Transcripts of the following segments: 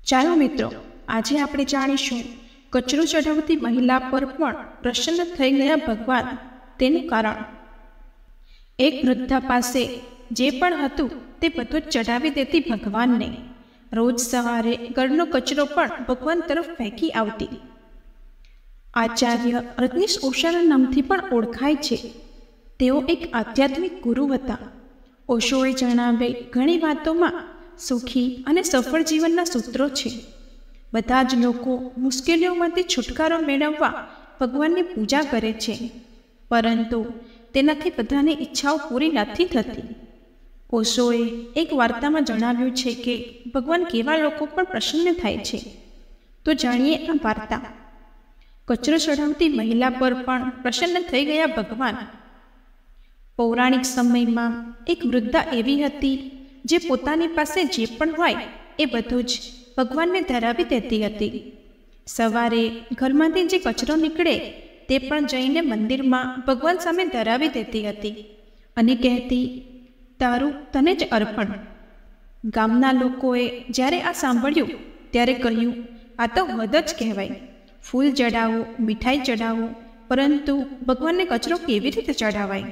ચાલો મિત્રો, આજે આપણે જાણીશું કચરો ચઢાવતી મહિલા પર પણ પ્રસન્ન થઈ ગયા ભગવાન, તેનું કારણ. એક વૃદ્ધા પાસે જે પણ હતું તે બધું જ ચઢાવી દેતી ભગવાનને. રોજ સવારે ઘરનો કચરો પણ ભગવાન તરફ ફેંકી આવતી. આચાર્ય રજનીશ ઓશોના નામથી પણ ઓળખાય છે. તેઓ એક આધ્યાત્મિક ગુરુ હતા. ઓશોએ જણાવેલ ઘણી વાતોમાં સુખી અને સફળ જીવનના સૂત્રો છે. બધા જ લોકો મુશ્કેલીઓમાંથી છુટકારો મેળવવા ભગવાનની પૂજા કરે છે, પરંતુ તેનાથી બધાની ઈચ્છાઓ પૂરી નથી થતી. ઓશોએ એક વાર્તામાં જણાવ્યું છે કે ભગવાન કેવા લોકો પર પ્રસન્ન થાય છે. તો જાણીએ આ વાર્તા. કચરો ચઢાવતી મહિલા પર પણ પ્રસન્ન થઈ ગયા ભગવાન. પૌરાણિક સમયમાં એક વૃદ્ધા એવી હતી જે પોતાની પાસે જે પણ હોય એ બધું જ ભગવાનને ધરાવી દેતી હતી. સવારે ઘરમાંથી જે કચરો નીકળે તે પણ જઈને મંદિરમાં ભગવાન સામે ધરાવી દેતી હતી અને કહેતી, તારું તને જ અર્પણ. ગામના લોકોએ જ્યારે આ સાંભળ્યું ત્યારે કહ્યું, આ તો હદ જ કહેવાય. ફૂલ ચડાવો, મીઠાઈ ચડાવો, પરંતુ ભગવાનને કચરો કેવી રીતે ચઢાવાય?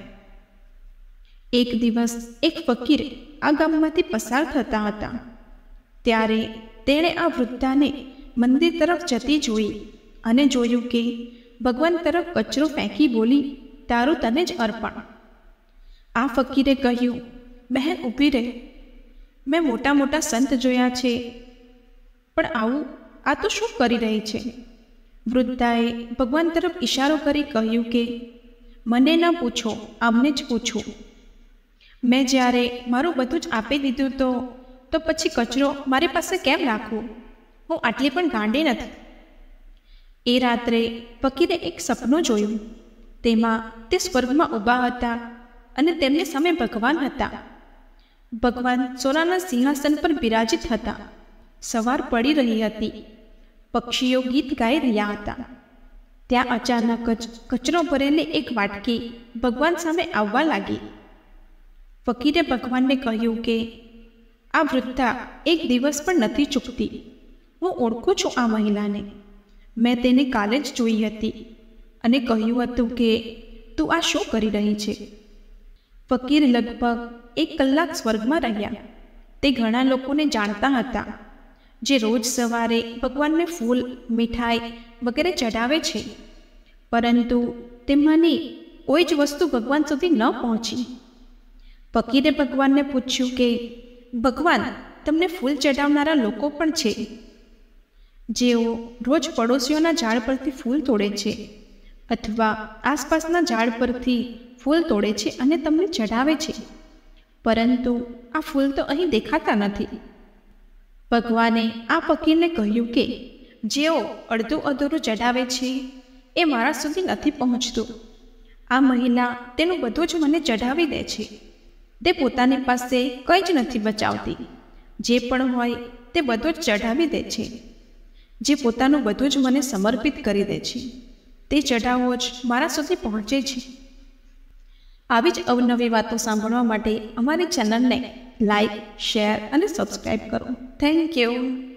એક દિવસ એક ફકીર આ ગામમાંથી પસાર થતા હતા. ત્યારે તેણે આ વૃદ્ધાને મંદિર તરફ જતી જોઈ અને જોયું કે ભગવાન તરફ કચરો ફેંકી બોલી, તારું તને જ અર્પણ. આ ફકીરે કહ્યું, બહેન ઊભી રહે. મેં મોટા મોટા સંત જોયા છે, પણ આવું આ તો શું કરી રહી છે? વૃદ્ધાએ ભગવાન તરફ ઈશારો કરી કહ્યું કે મને ન પૂછો, આમને જ પૂછો. મેં જ્યારે મારું બધું જ આપી દીધું તો પછી કચરો મારી પાસે કેમ રાખવું? હું આટલી પણ ગાંડી નથી. એ રાત્રે ફકીરે એક સપનું જોયું. તેમાં તે સ્વર્ગમાં ઊભા હતા અને તેમની સામે ભગવાન હતા. ભગવાન સોનાના સિંહાસન પર બિરાજિત હતા. સવાર પડી રહી હતી. પક્ષીઓ ગીત ગાઈ રહ્યા હતા. ત્યાં અચાનક જ કચરો ભરેલી એક વાટકી ભગવાન સામે આવવા લાગી. ફકીરે ભગવાનને કહ્યું કે આ વૃદ્ધા એક દિવસ પણ નથી ચૂકતી. હું ઓળખું છું આ મહિલાને. મેં તેને કાલે જ જોઈ હતી અને કહ્યું હતું કે તું આ શું કરી રહી છે? ફકીર લગભગ 1 કલાક સ્વર્ગમાં રહ્યા. તે ઘણા લોકોને જાણતા હતા જે રોજ સવારે ભગવાનને ફૂલ, મીઠાઈ વગેરે ચઢાવે છે, પરંતુ તેમાંની કોઈ જ વસ્તુ ભગવાન સુધી ન પહોંચી. ફકીરે ભગવાનને પૂછ્યું કે ભગવાન, તમને ફૂલ ચઢાવનારા લોકો પણ છે, જેઓ રોજ પડોશીઓના ઝાડ પરથી ફૂલ તોડે છે અથવા આસપાસના ઝાડ પરથી ફૂલ તોડે છે અને તમને ચઢાવે છે, પરંતુ આ ફૂલ તો અહીં દેખાતા નથી. ભગવાને આ ફકીરને કહ્યું કે જેઓ અડધું અધૂરું ચઢાવે છે એ મારા સુધી નથી પહોંચતું. આ મહિલા તેનું બધું જ મને ચઢાવી દે છે. તે પોતાની પાસે કંઈ જ નથી બચાવતી. જે પણ હોય તે બધું જ ચઢાવી દે છે. જે પોતાનું બધું જ મને સમર્પિત કરી દે છે તે ચઢાવો જ મારા સુધી પહોંચે છે. આવી જ અવનવી વાતો સાંભળવા માટે અમારી ચેનલને લાઈક, શેર અને સબસ્ક્રાઈબ કરો. Thank you.